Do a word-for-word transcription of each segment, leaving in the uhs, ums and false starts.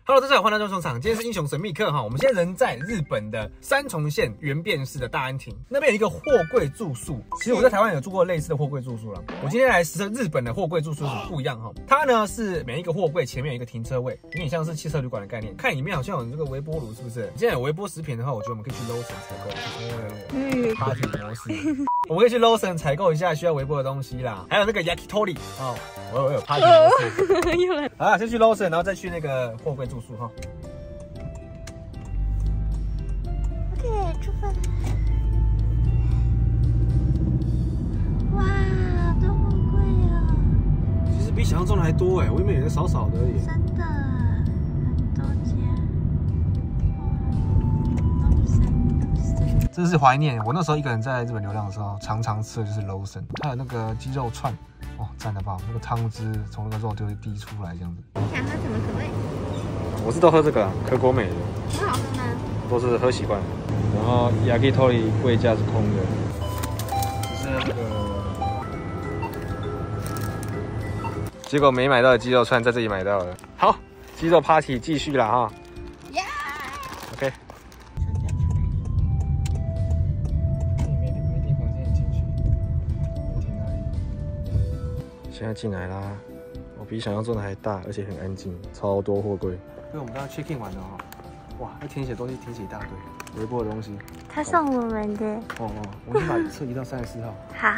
Hello， 大家好，欢迎来到中场。今天是英雄神秘客哈，我们现在人在日本的三重县原便市的大安町，那边有一个货柜住宿。其实我在台湾有住过类似的货柜住宿了。我今天来实测日本的货柜住宿是不一样哈，它呢是每一个货柜前面有一个停车位，有点像是汽车旅馆的概念。看里面好像有这个微波炉，是不是？现在有微波食品的话，我觉得我们可以去 Lawson 采购。嗯 ，Party 模式，我们可以去 Lawson 采购一下需要微波的东西啦，还有那个 Yakitori 哦，我有我有 Party 模式。又来，好，先去 Lawson， 然后再去那个货柜住宿哈。 OK， 出发。哇，好多货柜哦！ 其实比想象中的还多哎，我以为有的少少的而已。 真的，很多家。 这是怀念我那时候一个人在日本流浪的时候，常常吃的就是 Lawson， 它有那个鸡肉串，哦，赞的爆！那个汤汁从那个肉就会滴出来这样子。 你想喝什么口味？ 我是都喝这个可果美的。 很好喝吗？ 都是喝习惯了。然后 Yakitori 柜架是空的，只是那个。结果没买到的鸡肉串在这里买到了。好，鸡肉 party 继续啦哈。 呀 OK。没地没地方现在进去，楼梯哪里？现在进来啦。我比想象中的还大，而且很安静，超多货柜。因为我们刚刚 check in 完了哈。哇，那填写东西填写一大堆，微波的东西。 他送我们的。哦哦，我们先把车移到三十四号。 好。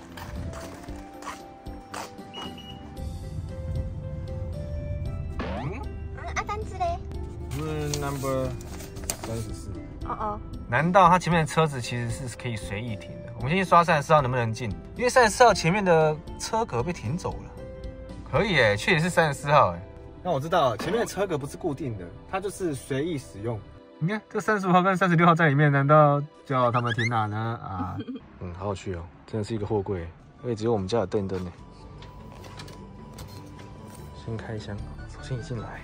嗯，啊，单子嘞？ 我们 number 三十四。 哦哦。 难道它前面的车子其实是可以随意停的？我们先去刷三十四号能不能进？因为三十四号前面的车格被停走了。可以耶，确实是三十四号哎。那我知道前面的车格不是固定的，它就是随意使用。你看这三十五号跟三十六号在里面，难道叫他们停哪呢？啊，嗯，好有趣哦，真的是一个货柜，而且只有我们家有电灯呢。先开箱，首先一进来，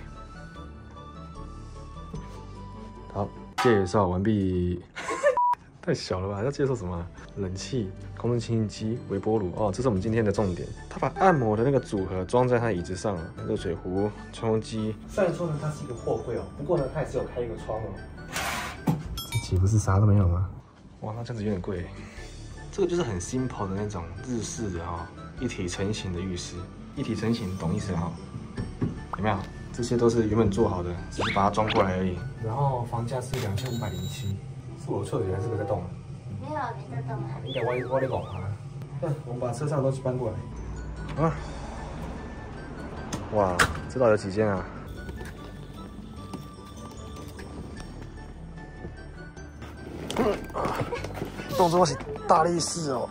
好，介绍完毕。太小了吧？要介绍什么？冷气、空气清新机、微波炉哦，这是我们今天的重点。他把按摩的那个组合装在他椅子上了，热水壶、吹风机。虽然说呢，它是一个货柜哦，不过呢，它也是有开一个窗哦。这岂不是啥都没有吗？哇，那这样子有点贵。这个就是很 simple 的那种日式的哈、哦，一体成型的浴室。一体成型，懂意思哈？有没有？这些都是原本做好的，只是把它装过来而已。然后房价是两千五百零七。是我错觉还是我在动啊？ 没有，你在动啊。 应该我我在动啊。嗯，我们把车上的东西搬过来。啊！哇，这到底有几间啊？嗯啊，动作是大力士哦。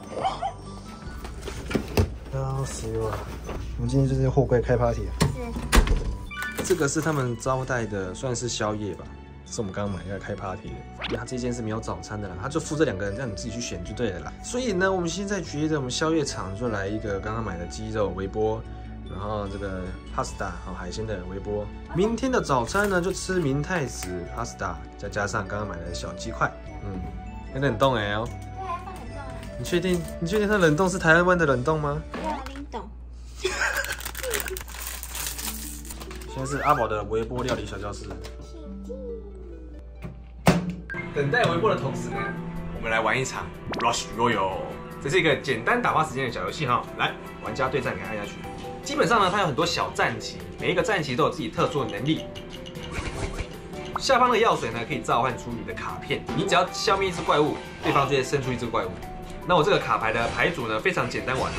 要死我！我们今天就是货柜开 party 啊。是。这个是他们招待的，算是宵夜吧。是我们刚刚买要开 party 的，因为它这间是没有早餐的啦，它就附这两个人，让你自己去选就对了啦。所以呢，我们现在觉得我们宵夜场就来一个刚刚买的鸡肉微波，然后这个 pasta 好海鲜的微波。明天的早餐呢，就吃明太子 pasta， 再加上刚刚买的小鸡块，嗯，有点冷冻哎哦。 对啊，放冷冻啊。 你确定？你确定它冷冻是台湾的冷冻吗？ 对啊，冰冻。 现在是阿宝的微波料理小教室。等待微波的同时呢，我们来玩一场 Rush Royale， 这是一个简单打发时间的小游戏哈。来，玩家对战给按下去。基本上呢，它有很多小战旗，每一个战旗都有自己特殊的能力。下方的药水呢，可以召唤出你的卡片，你只要消灭一只怪物，对方就会生出一只怪物。那我这个卡牌的牌组呢，非常简单玩哦。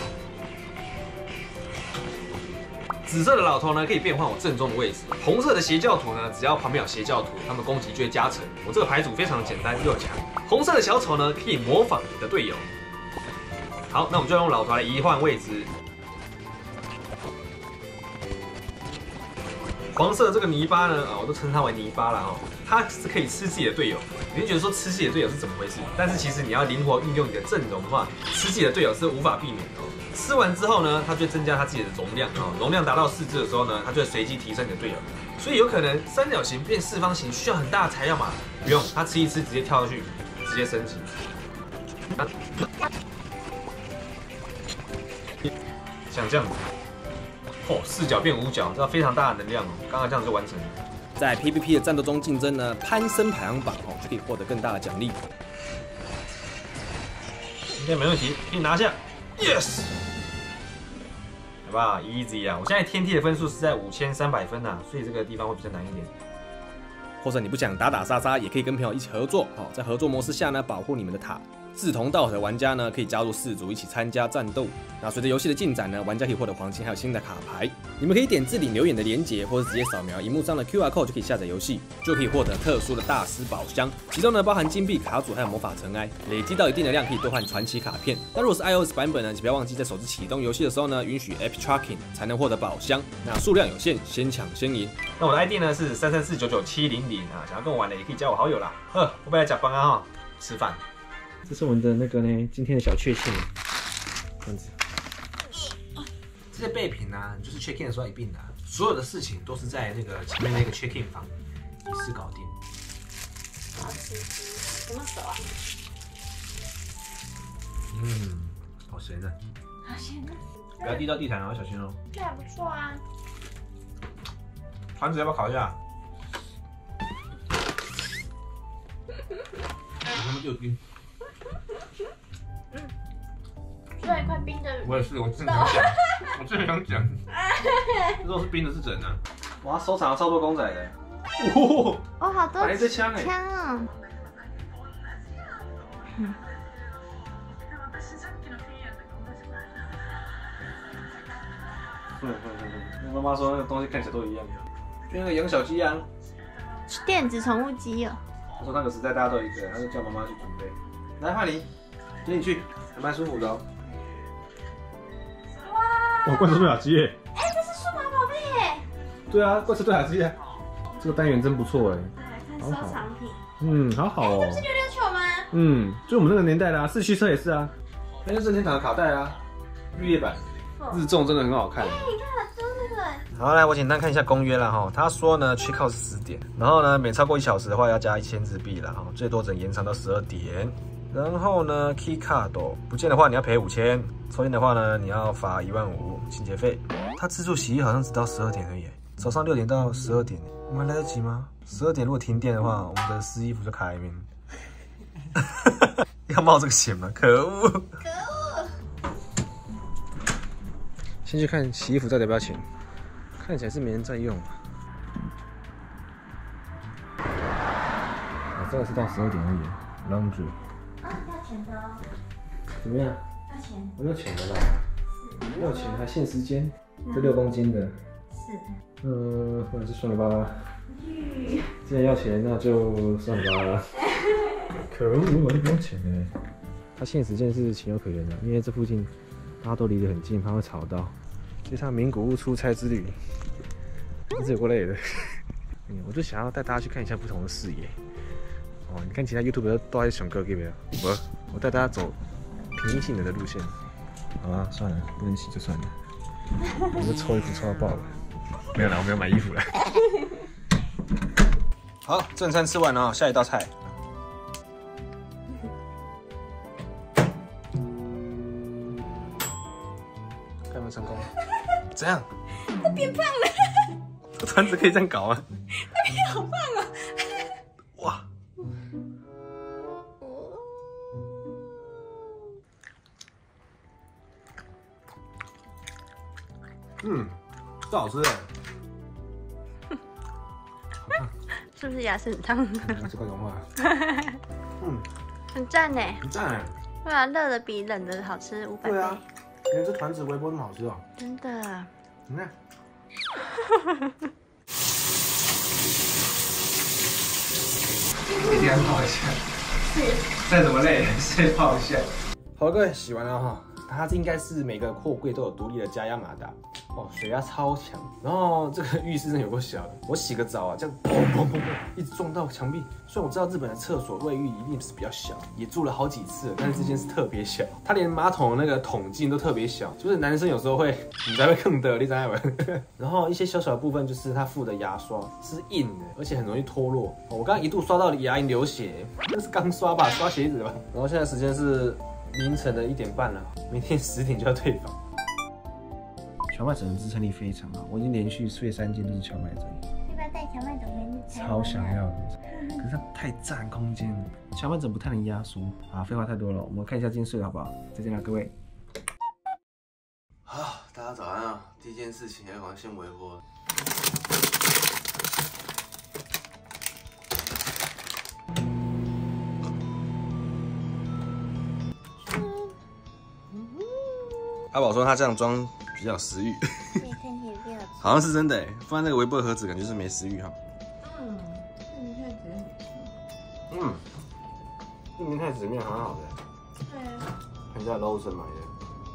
紫色的老头呢，可以变换我正中的位置。红色的邪教徒呢，只要旁边有邪教徒，他们攻击就会加成。我这个牌组非常的简单又强。红色的小丑呢，可以模仿你的队友。好，那我们就用老头来移换位置。黄色的这个泥巴呢，啊，我都称它为泥巴了哦，它是可以吃自己的队友。你会觉得说吃自己的队友是怎么回事？但是其实你要灵活运用你的阵容的话，吃自己的队友是无法避免的哦。吃完之后呢，它就会增加它自己的容量哦，容量达到四只的时候呢，它就会随机提升你的队友。所以有可能三角形变四方形需要很大的材料嘛？不用，它吃一吃直接跳上去，直接升级。像这样子，哦，四角变五角，这非常大的能量哦。刚刚这样就完成了。 在 P V P 的战斗中竞争呢，攀升排行榜哦，就可以获得更大的奖励。 应该没问题，可以拿下 ，yes， 好不好 ？Easy 啊！我现在天梯的分数是在五千三百分啊，所以这个地方会比较难一点。 或者你不想打打杀杀，也可以跟朋友一起合作哦，在合作模式下呢，保护你们的塔。志同道合的玩家呢，可以加入四组一起参加战斗。那随着游戏的进展呢，玩家可以获得黄金还有新的卡牌。你们可以点置顶留言的连结，或者直接扫描荧幕上的 Q R code 就可以下载游戏，就可以获得特殊的大师宝箱，其中呢包含金币、卡组还有魔法尘埃，累积到一定的量可以兑换传奇卡片。但如果是 iOS 版本呢，请不要忘记在手机启动游戏的时候呢，允许 App Tracking 才能获得宝箱。那数量有限，先抢先赢。 那我的 I D 呢是三三四九九七零零啊，想要跟我玩的也可以加我好友啦。呵，我本来假帮啊哈，吃饭。这是我们的那个呢，今天的小确幸，这样子。这些备品呢、啊，你就是 check in 的时候一并拿，所有的事情都是在那个前面那个 check in 房一次搞定。 好吃吃，怎么手啊？ 嗯，好咸的。 好咸的。 不要滴到地毯哦，小心哦。 这还不错啊。 盘子要不要烤一下？他们就冰。 最后一块冰的。 我也是，我真的想讲，我真的想讲，这都是冰的，是真的。哇，收藏了超多公仔的。 哦，哦好多打了一支枪哎。 枪啊！嗯。 嗯嗯嗯嗯，妈妈说那个东西看起来都一样，就那个养小鸡啊。 电子宠物机哦。 他说那个时代大家都有一个，他就叫妈妈去准备。来，换你，接进去，还蛮舒服的哦。哇！哦，罐头对讲机耶！ 哎，这是数码宝贝耶！ 对啊，罐头对讲机耶！这个单元真不错哎。 来看收藏品。 嗯，好好哦。 这不是溜溜球吗？ 嗯，就我们那个年代的啊，四驱车也是啊。 那就任天堂的卡带啊，绿叶版，日重真的很好看。 哎，你看都那个。 好，来我简单看一下公约啦哈。他说呢 ，check out 是十点，然后呢，每超过一小时的话要加一千日币啦哈，最多只能延长到十二点。然后呢 ，key card 不见的话你要赔五千，抽烟的话呢你要罚一万五清洁费。他自助洗衣好像只到十二点而已，早上六点到十二点，我们来得及吗？十二点如果停电的话，我们的湿衣服就卡在里面。要冒这个险吗？可恶！可恶！先去看洗衣服到底要不要钱，看起来是没人在用。啊，这个是到十二点而已 ，laundry。 啊，要钱的哦。 怎么样？ 要钱。 我要钱的啦。是。要钱还限时间，这六公斤的。 是。 嗯，或者是算了吧。既然要钱，那就算了吧。可恶，我就不用钱了。他限时间是情有可原的，因为这附近大家都离得很近，怕会吵到。这趟名古屋出差之旅，真是有够累的。嗯，我就想要带大家去看一下不同的视野。哦，你看其他 YouTuber 都在选歌，给不了？我我带大家走平易近人的路线。好吧，算了，不能洗就算了。我就抽衣服抽到爆了。没有啦，我没有买衣服了。好，正餐吃完了，下一道菜。看有没有成功？怎样？ 他变胖了。 这团子可以这样搞啊？ 他变好胖啊！ 哇！嗯，这好吃哎。 是不是牙齿很烫？ 牙齿快融化了。嗯， 很赞呢。 很赞哎。 对啊，热的比冷的好吃五百倍。对啊， 原来这团子微波那么好吃哦。 真的。 你看。一定要泡一下。是。再怎么累，先泡一下。好了，各位，洗完了哈。它这应该是每个货柜都有独立的加压马达。哦，水压超强，然后这个浴室真的有够小的，我洗个澡啊，这样砰砰砰砰，一直撞到墙壁。虽然我知道日本的厕所卫浴一定是比较小，也住了好几次了，但是这间是特别小，它连马桶的那个桶径都特别小，就是男生有时候会，你才会更得，你知道吗？然后一些小小的部分就是它附的牙刷是硬的，而且很容易脱落。哦，我刚刚一度刷到牙龈流血，那是刚刷吧，刷鞋子吧。然后现在时间是凌晨的一点半了，明天十点就要退房。荞麦疹的支撑力非常好，我已经连续睡三天都是荞麦疹。 要不要带荞麦疹回超想要的，可是它太占空间了，小班枕不太能压缩。啊，废话太多了，我们看一下今天睡好不好？再见了，各位。 好，大家早安啊！第一件事情要赶快先微波。阿宝说他这样装比较有食欲， 对，看起来比较好像是真的哎。放在那个微波盒子，感觉是没食欲哈。 嗯，你看起来很粗。 嗯，这明太子面蛮好的， 对啊。 人家 Lawson 买的，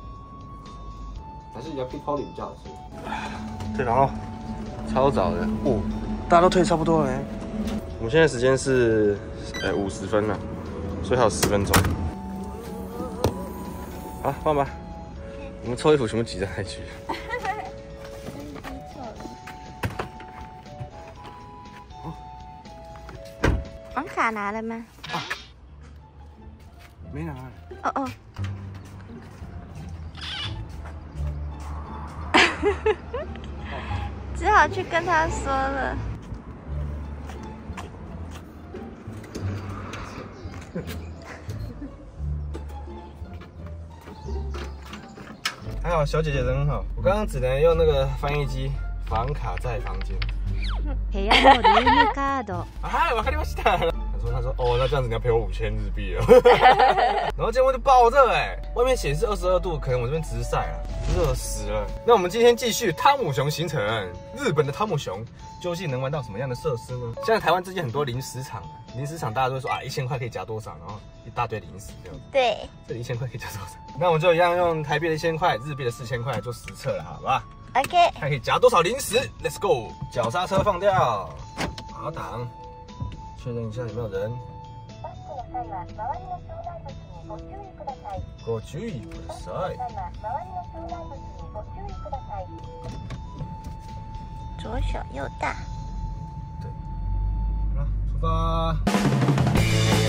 还是 Yakitori 比较好吃。对，然后超早的哦，大家都退差不多了。我们现在时间是呃五十分了，所以还有十分钟。好，放吧。我们抽衣服全部挤在一起。 网卡拿了吗？ 没拿。 哦哦。只好去跟他说了。 还好小姐姐人很好，我刚刚只能用那个翻译机，房卡在房间。 部屋のルームカード。 哎，わかりました。他说他说哦，那这样子你要赔我五千日币了。然后结果就爆热哎，外面显示二十二度，可能我这边直晒了，热死了。那我们今天继续汤姆熊行程，日本的汤姆熊究竟能玩到什么样的设施呢？现在台湾最近很多零食厂，零食厂大家都会说啊，一千块可以夹多少，然后一大堆零食这样子。 对。 这里一千块可以夹多少？那我们就一样用台币的一千块，日币的四千块做实测了，好吧 OK。 看可以夹多少零食 ，Let's go！ 脚刹车放掉，好挡，确认一下有没有人。ご注意ください。 左小右大。 对，好了，出发。